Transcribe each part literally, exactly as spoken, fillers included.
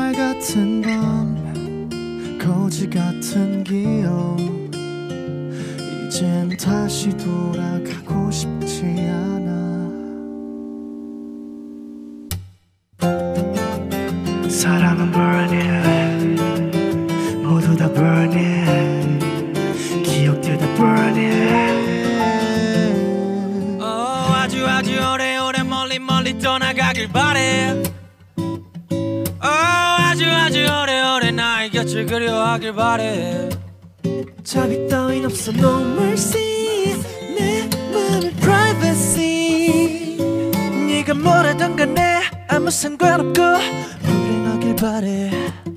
거짓말 같은 밤 거지 같은 기억 이젠 다시 돌아가고 싶지 않아. 사랑은 burning 모두 다 burning 기억들 다 burning oh, 아주 아주 오래오래 멀리 멀리 떠나가길 바래 oh, 아주 아주 오래오래 나의 곁을 그리워하길 바래. 자비 따윈 없어 no mercy 내 맘의 privacy 네가 뭐라던 간에 아무 상관없고 불행하길 바래.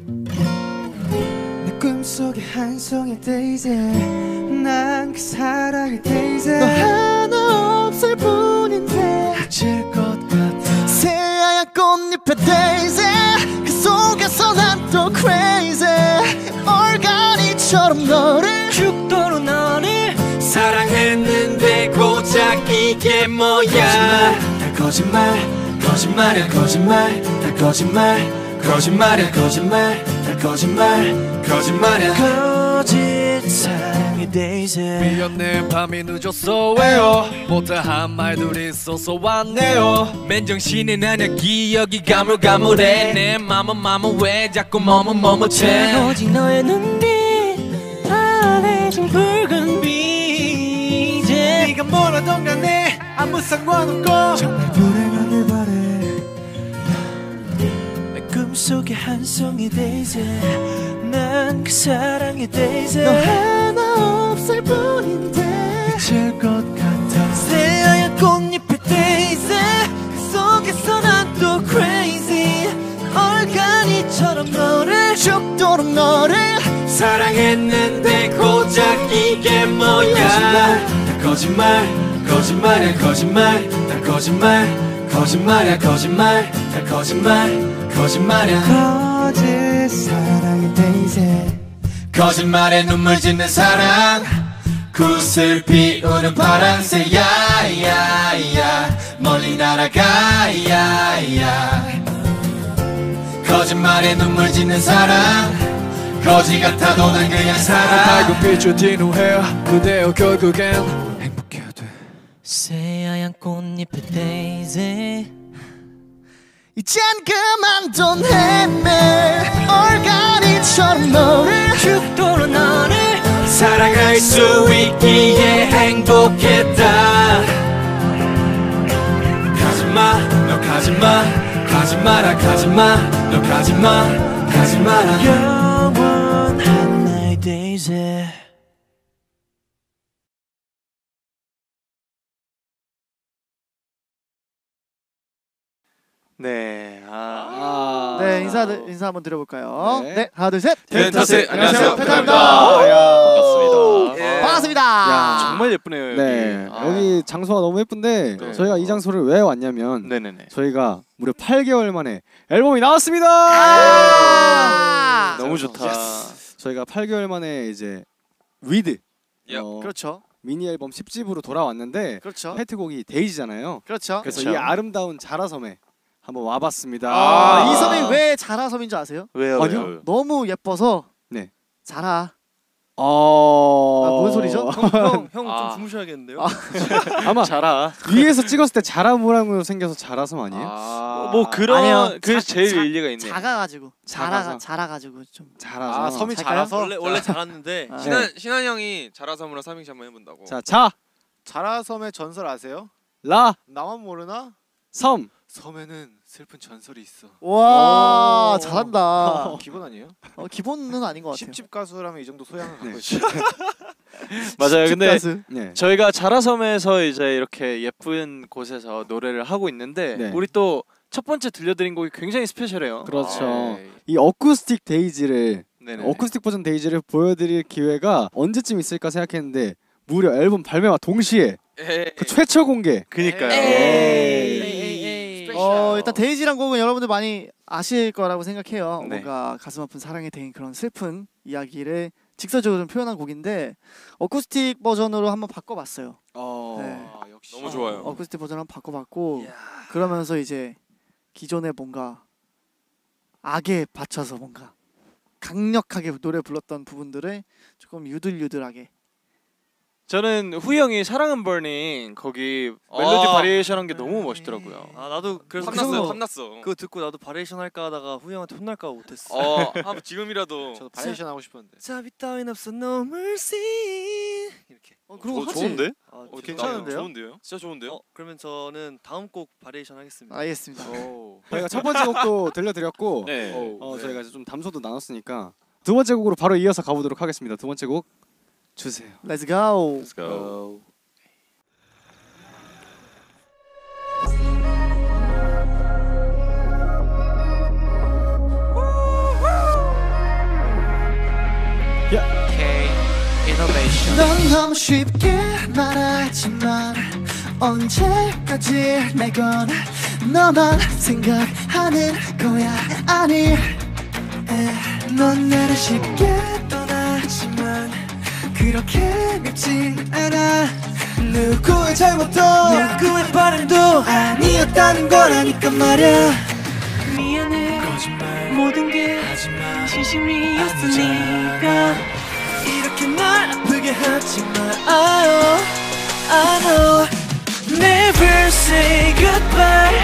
내 꿈속에 한 송이 daisy 난 그 사랑의 daisy 너 하나 없을 뿐인데 미칠 것 같아. 새하얀 꽃잎의 daisy 그 속에서 난 또 crazy 얼간이처럼 너를 죽도록 너를 사랑했는데 고작 이게 뭐야. 다 거짓말 거짓말이야 거짓말 다 거짓말 거짓말이야 거짓말 다 거짓말 거짓말이야 거짓 사랑의 daisy. 미안해 밤이 늦었어 왜요 못다한 말들이 있어서 왔네요. 맨정신이 아냐 기억이 가물가물해 내 맘은 맘은 왜 자꾸 머뭇머뭇해. 오직 너의 눈빛 파래진 붉은 빛 이제 네가 뭐라던 간에 아무 상관없고 정말 불행하길 바래. 내 꿈속에 한 송이 daisy 난 그 사랑의 daisy 너 하나 없을 뿐인데 미칠 것 같아. 새하얀 꽃잎의 daisy 그 속에서 난 또 crazy 얼간이처럼 너를 죽도록 너를 사랑했는데 고작 이게 뭐야. 다 거짓말 거짓말이야 거짓말 다 거짓말 거짓말이야 거짓말 다 거짓말 거짓말이야 거짓 사랑의 daisy. 거짓말에 눈물 짓는 사랑 굿을 피우는 파란색 야야야 멀리 날아가 야야. 거짓말에 눈물 짓는 사랑 거지 같아도 난 그냥 살아. 달고 비추진 후에 그대여 결국엔 행복해야 돼. 새하얀 꽃잎의 daisy 이젠 그만둔 헤매 얼간이처럼 너를 죽도록 너를 사랑할 수 있기에 행복했다. 가지마 너 가지마 가지마라 가지마 너 가지마 가지마라 영원한 나의 daisy. 네, 아. 아, 네 인사 인사 한번 드려볼까요? 네. 네, 하나 둘 셋. 펜타스 안녕하세요, 펜타입니다. 반갑습니다. 예. 반갑습니다. 야, 정말 예쁘네요 여기. 네, 아. 여기 장소가 너무 예쁜데 네. 저희가 이 장소를 왜 왔냐면 네네네. 저희가 무려 팔 개월 만에 앨범이 나왔습니다. 아 너무 좋다. 저희가 팔 개월 만에 이제 위드 어, 그렇죠. 미니 앨범 십 집으로 돌아왔는데 그렇죠. 타이틀곡이 데이지잖아요. 그렇죠. 그래서 그쵸. 이 아름다운 자라섬에 한번 와봤습니다. 아, 아. 이 섬이 왜 자라섬인 줄 아세요? 왜요? 아니요. 왜요? 너무 예뻐서 네. 자라. 어... 아, 뭔 소리죠? 형, 형 좀 아. 주무셔야겠는데요? 아. 아마 자라. 위에서 찍었을 때 자라 모양으로 생겨서 자라섬 아니에요? 아, 뭐 그런 아니요. 그 자- 제일 자- 일리가 있네. 작아가지고 자라가 작아서. 자라가지고 좀. 자라섬. 아, 섬이 잘까요? 자라서. 원래 원래 작았는데 아. 신한- 신한 신한 형이 자라섬으로 삼행시 한번 해본다고. 자, 자, 자라섬의 전설 아세요? 라, 나만 모르나? 섬. 섬에는 슬픈 전설이 있어. 와 오. 잘한다. 기본 아니에요? 어, 기본은 아닌 것 같아요. 십 집 가수라면 이 정도 소양을 갖고 네. 있어. 맞아요. 근데 가수. 네. 저희가 자라섬에서 이제 이렇게 예쁜 곳에서 노래를 하고 있는데 네. 우리 또 첫 번째 들려드린 곡이 굉장히 스페셜해요. 그렇죠. 네. 이 어쿠스틱 데이지를 네네. 어쿠스틱 버전 데이지를 보여드릴 기회가 언제쯤 있을까 생각했는데 무려 앨범 발매와 동시에 에이. 그 최초 공개. 그니까요. 에이. 에이. 어 일단 데이지란 곡은 여러분들 많이 아실 거라고 생각해요. 네. 뭔가 가슴 아픈 사랑에 대한 그런 슬픈 이야기를 직설적으로 좀 표현한 곡인데 어쿠스틱 버전으로 한번 바꿔봤어요. 어... 네. 아, 역시 너무 좋아요. 어쿠스틱 버전 한번 바꿔봤고 그러면서 이제 기존에 뭔가 악에 받쳐서 뭔가 강력하게 노래 불렀던 부분들을 조금 유들유들하게. 저는 후이 형이 사랑은 버닝 거기 멜로디 아. 바리에이션 한 게 너무 멋있더라고요. 아 나도 그래서 탐났어요. 그거, 탐났어. 그거 듣고 나도 바리에이션 할까 하다가 후이 형한테 혼날까 봐 못했어. 어, 한번 지금이라도. 저도 바리에이션 하고 싶었는데. 잡이 따윈 없어 no mercy 이렇게. 어, 그런 거 하지. 좋은데? 아, 어, 죄송해요. 괜찮은데요? 좋은데요? 진짜 좋은데요? 어, 그러면 저는 다음 곡 바리에이션 하겠습니다. 알겠습니다. 오. 저희가 첫 번째 곡도 들려드렸고 네. 어, 네. 저희가 이제 좀 담소도 나눴으니까 두 번째 곡으로 바로 이어서 가보도록 하겠습니다. 두 번째 곡 주세요. Let's go. Let's go. 넌 너무 쉽게 말하지만 언제까지 내건 너만 생각하는 거야. 아니 에, 넌 나를 쉽게 떠나지만 그렇게 밉진 않아. 누구의 잘못도 누구의 바람도 아니었다는 걸 아니까 말야. 미안해 거짓말 모든 게 진심이었으니까 이렇게 날 아프게 하지 마. I know, I know. Never say goodbye.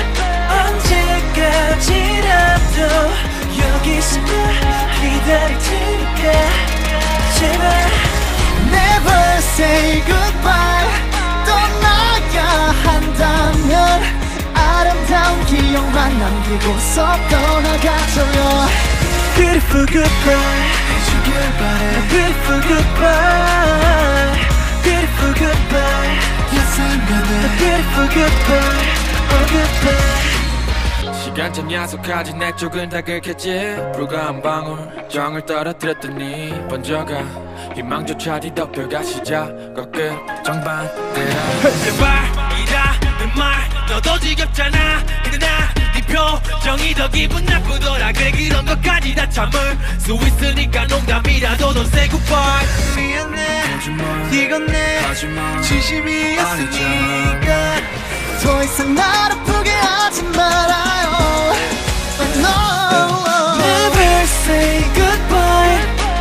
언제까지라도 여기서 나 기다릴 테니까 제발. Never say goodbye. 떠나야 한다면 아름다운 기억만 남기고서 떠나가줘요. Beautiful goodbye. 해주길 바래. Beautiful goodbye. Beautiful goodbye. Yes I'm gonna. Beautiful goodbye. Oh goodbye. 시간점 약속하지 내 쪽은 다 긁혔지. 불과 한 방울 정을 떨어뜨렸더니 번져가 희망조차 뒤덮여가 시작과 끝 정반대라. 제발 이라는 말 너도 지겹잖아. 근데 나 네 표정이 더 기분 나쁘더라. 그래 그런 것까지 다 참을 수 있으니까 농담이라도 don't say goodbye. 미안해 이건 내 진심이었으니까 더 이상 날 아프게 하지 말아요. No. Never say goodbye.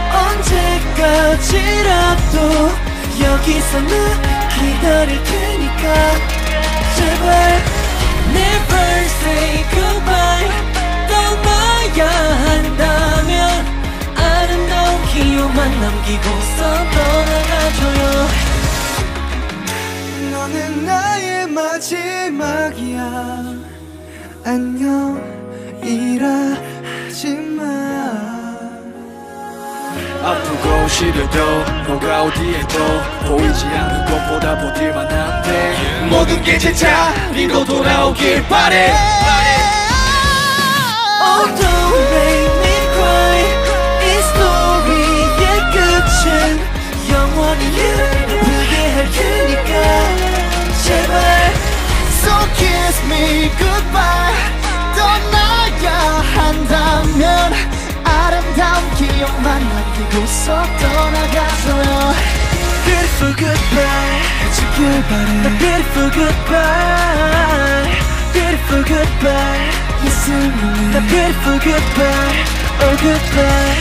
언제까지라도 여기서 나 기다릴 테니까 제발. Never say goodbye. 떠나야 한다면 아름다운 기억만 남기고서 떠나가줘요. 너는 나의 마지막이야. 안녕이라 하지마. 아프고 시려도 너가 어디에도 보이지 않는 것보다 버틸만 한데 모든 게 제자리로 돌아오길 바래. Oh don't make me cry. 이 스토리의 끝은 영원히 아프게 할 테니까 제발. So kiss me goodbye. 떠나야 한다면 아름다운 기억만 남기고서 떠나가줘요. Beautiful goodbye. 해주길 바래. Beautiful goodbye. Beautiful goodbye. Yes I'm really. Beautiful goodbye. Oh goodbye.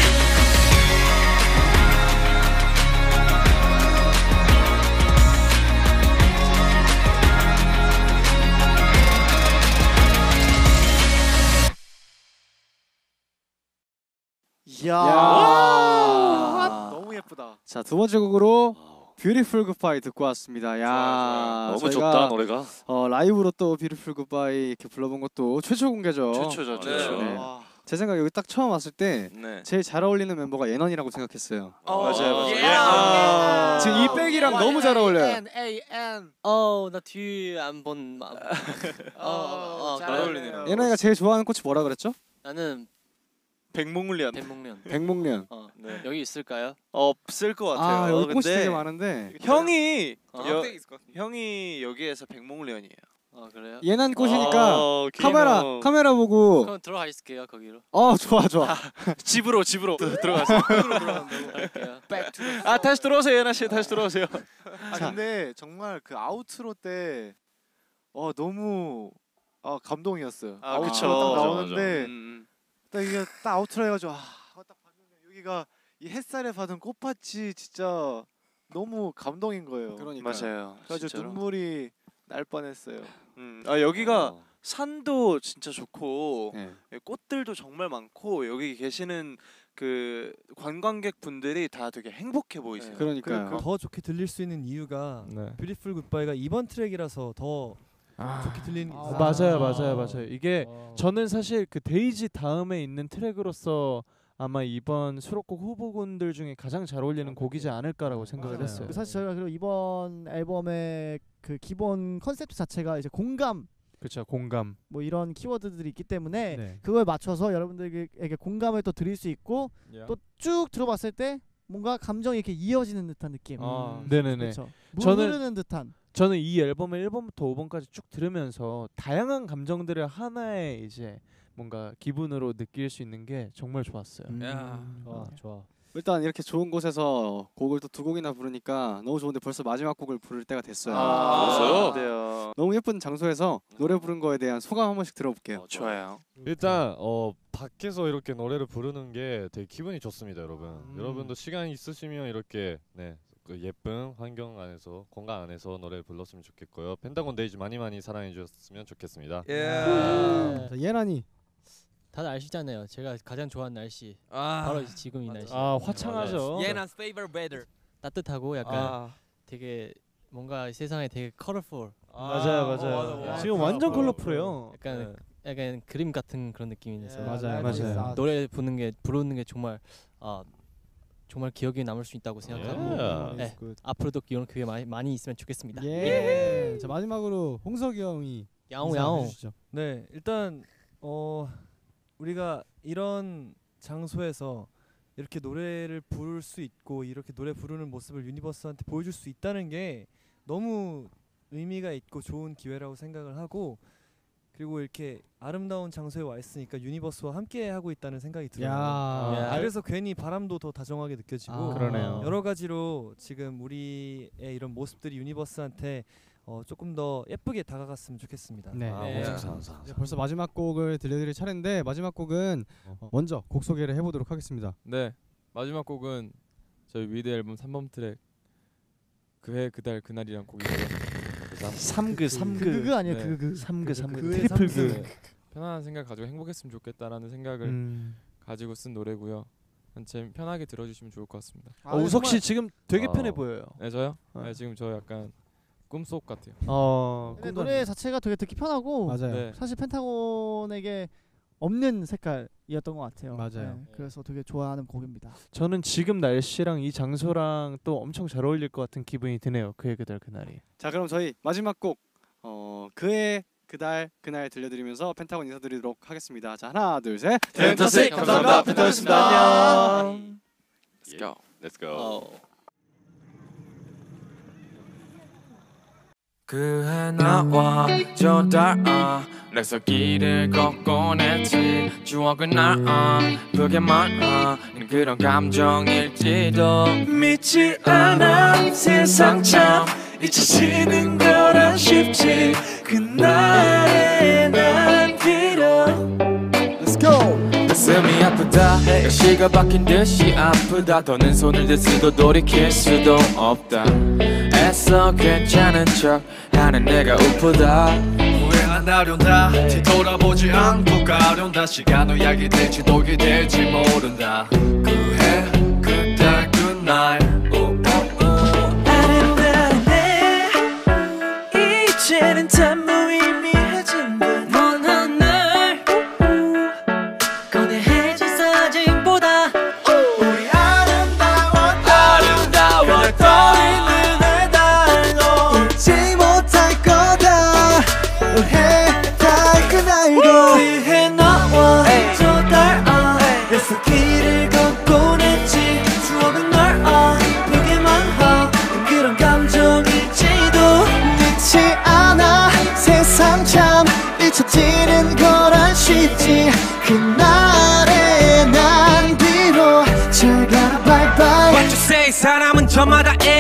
이야. 야. 너무 예쁘다. 자, 두 번째 곡으로 Beautiful Goodbye 듣고 왔습니다. 야, 너무 저희가 좋다 노래가. 어, 라이브로 또 Beautiful Goodbye 이렇게 불러본 것도 최초 공개죠. 최초죠 최초. 네. 와. 제 생각에 여기 딱 처음 왔을 때 네. 제일 잘 어울리는 멤버가 예넌이라고 생각했어요. 맞아요 맞아요. 예. 아. 지금 이 백이랑 너무 잘 어울려요. N A N. 어나 뒤에 안본 마음. 어, 잘 잘 어울리네요. 어울리네요. 예넌이가 제일 좋아하는 꽃이 뭐라 그랬죠? 나는 백목련 백목련. 백목련. 어 네. 여기 있을까요? 없을 것 같아요. 아, 여기 꽃이 근데 되게 많은데 형이 어. 여, 형이 여기에서 백목련이에요. 어 그래요? 예난 꽃이니까 어, 카메라 기노. 카메라 보고 그럼 들어가 있을게요 거기로. 어 좋아 좋아. 집으로 집으로 들어가서. 할게요. 아 다시 들어오세요 예나 씨 다시 들어오세요. 아 근데 정말 그 아우트로 때 어 너무 아 감동이었어요. 아 아우트로 그쵸. 딱 맞아, 나오는데 음. 딱 이게 딱 아우트로 해가지고 아, 딱 봤는데 여기가 이 햇살에 받은 꽃밭이 진짜 너무 감동인 거예요. 그러니까 맞아요. 그래가지고 진짜로. 눈물이 날 뻔했어요. 음, 아 여기가 어. 산도 진짜 좋고 네. 꽃들도 정말 많고 여기 계시는 그 관광객 분들이 다 되게 행복해 보이세요. 그러니까요. 그- 더 좋게 들릴 수 있는 이유가 네. 뷰티풀 굿바이가 이번 트랙이라서 더 좋게 들리는 게 아, 있어요. 맞아요, 아. 맞아요, 맞아요. 이게 어. 저는 사실 그 데이지 다음에 있는 트랙으로서 아마 이번 수록곡 후보군들 중에 가장 잘 어울리는 곡이지 않을까라고 생각을 맞아요. 했어요. 사실 저희가 그리고 이번 앨범의 그 기본 컨셉 자체가 이제 공감 그렇죠, 공감. 뭐 이런 키워드들이 있기 때문에 네. 그거에 맞춰서 여러분들에게 공감을 또 드릴 수 있고 또 쭉 들어봤을 때 뭔가 감정이 이렇게 이어지는 듯한 느낌. 아, 음, 네네네. 그렇죠. 저는- 물 흐르는 듯한. 저는 이 앨범을 일 번부터 오 번까지 쭉 들으면서 다양한 감정들을 하나의 이제 뭔가 기분으로 느낄 수 있는 게 정말 좋았어요. 야. 좋아 좋아. 일단 이렇게 좋은 곳에서 곡을 또 두 곡이나 부르니까 너무 좋은데 벌써 마지막 곡을 부를 때가 됐어요. 아, 벌써요? 네. 너무 예쁜 장소에서 노래 부른 거에 대한 소감 한 번씩 들어볼게요. 어, 좋아요. 일단 어 밖에서 이렇게 노래를 부르는 게 되게 기분이 좋습니다, 여러분. 음. 여러분도 시간 있으시면 이렇게 네. 그 예쁜 환경 안에서 공간 안에서 노래를 불렀으면 좋겠고요. 펜타곤 데이즈 많이 많이 사랑해 주셨으면 좋겠습니다. 예. 아. 자, 예란이 다들 아시잖아요. 제가 가장 좋아하는 날씨 아. 바로 지금 이 날씨. 아, 화창하죠. 예난 favorite weather. 따뜻하고 약간 아. 되게 뭔가 세상에 되게 컬러풀. 맞아요, 맞아요. 어, 맞아, 맞아. 지금 완전 컬러풀해요. 약간 약간 그림 같은 그런 느낌이라서 맞아요, 맞아요. 노래 부르는 게 부르는 게 정말 아 정말 기억에 남을 수 있다고 생각하고 예. 네, 앞으로도 이런 기회 많이 많이 있으면 좋겠습니다. 예. 자 마지막으로 홍석이 형이 야옹 인사 야옹. 해주시죠. 네, 일단 어 우리가 이런 장소에서 이렇게 노래를 부를 수 있고 이렇게 노래 부르는 모습을 유니버스한테 보여줄 수 있다는 게 너무 의미가 있고 좋은 기회라고 생각을 하고 그리고 이렇게 아름다운 장소에 와 있으니까 유니버스와 함께 하고 있다는 생각이 들어요. 야. 야. 그래서 괜히 바람도 더 다정하게 느껴지고 아. 그러네요. 여러 가지로 지금 우리의 이런 모습들이 유니버스한테 어, 조금 더 예쁘게 다가갔으면 좋겠습니다. 네. 아, 네. 엄청 사랑사. 이제 벌써 마지막 곡을 들려드릴 차례인데 마지막 곡은 어, 먼저 곡 소개를 해보도록 하겠습니다. 네, 마지막 곡은 저희 위드 앨범 삼 번 트랙 그해 그달 그날이란 곡이고요. 삼그 삼그 그그 아니에요. 네. 그그. 삼그 삼그 그의 트리플 삼그. 그. 네, 편안한 생각 가지고 행복했으면 좋겠다라는 생각을 음. 가지고 쓴 노래고요. 제 편하게 들어주시면 좋을 것 같습니다. 어, 우석 씨 지금 되게 어. 편해 보여요. 네, 저요? 어. 네, 지금 저 약간 꿈속 같아요. 어, 근데 꿈도 노래 안 자체가 되게 듣기 편하고 맞아요. 네. 사실 펜타곤에게 없는 색깔이었던 것 같아요. 맞아요. 네, 그래서 되게 좋아하는 곡입니다. 저는 지금 날씨랑 이 장소랑 또 엄청 잘 어울릴 것 같은 기분이 드네요. 그해 그달 그날이. 자 그럼 저희 마지막 곡 어, 그의 그달 그날 들려드리면서 펜타곤 인사드리도록 하겠습니다. 자 하나 둘 셋. 펜타식 감사합니다. 펜타곤이었습니다. 안녕. Let's go. Let's go. 어. 그해 나와 저 달 아, 그래서 길을 걷곤 했지 추억은 날 아, 그게 많아 그런 감정일지도 믿지 않아 세상 참 잊혀지는 거란 쉽지 그날에 난 빌어 Let's go. 가슴이 아프다 가시가 박힌 듯이 아프다 더는 손을 댈 수도 돌이킬 수도 없다 애써 괜찮은 척 하는 내가 우프다 후회 안 하련다 뒤돌아보지 않고 가련다 시간 후약이 될지 독이 될지 모른다 그해 그달 그날 아련다련해 이제는 참 무의미해진 듯 먼 하늘 거대해진 사진보다 우리 아름다웠다 아름다웠다 있는 해달로 잊지 못할 거다 올해 달 그날도 위해 나와 저 달 아 그래서 길을 걷곤 했지 추억은 널 아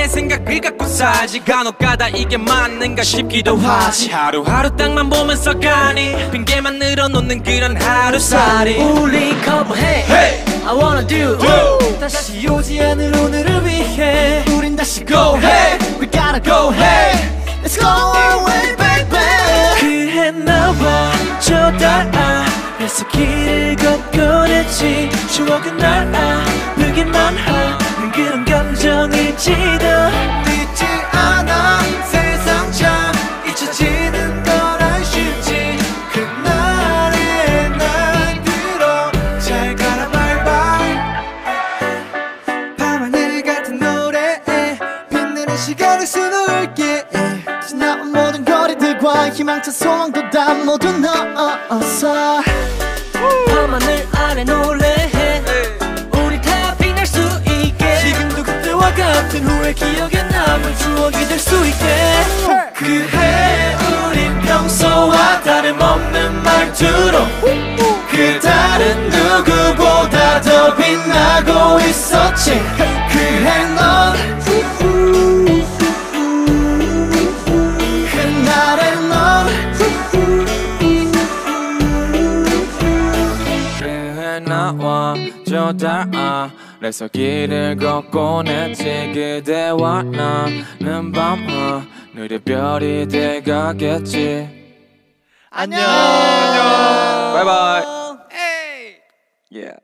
내 생각을 갖고 살지 간혹가다 이게 맞는가 싶기도 하지 하루하루 땅만 보면서 가니 핑계만 늘어놓는 그런 하루살이 우리 커버해 hey! I wanna do, do. 다시 오지 않을 오늘을 위해 우린 다시 go hey We gotta go hey Let's go away baby 그해 나와 저 달아 그래서 길을 걷곤 했지 추억은 날아 느끼만 하는 그런 감정일지도 늦지 않아 세상 참 잊혀지는 거란 쉽지 그날의 날들어 잘 가라 바이바이 밤하늘 같은 노래에 빛나는 시간을 수놓을게 지나온 모든 거리들과 희망찬 소망도 다 모두 넣었어 밤하늘 아래 노래해 우리 다 빛날 수 있게 지금도 그때와 같은 후회 기억에 남을 추억이 될 수 있게 그해 우린 평소와 다름없는 말투로 그 다른 누구보다 더 빛나고 있었지 그해 넌 그날의 넌 그해 나와 저 달아 그래서 길을 걷곤 했지 그대와 나는 밤하늘의 별이 돼가겠지 안녕 바이바이 yeah.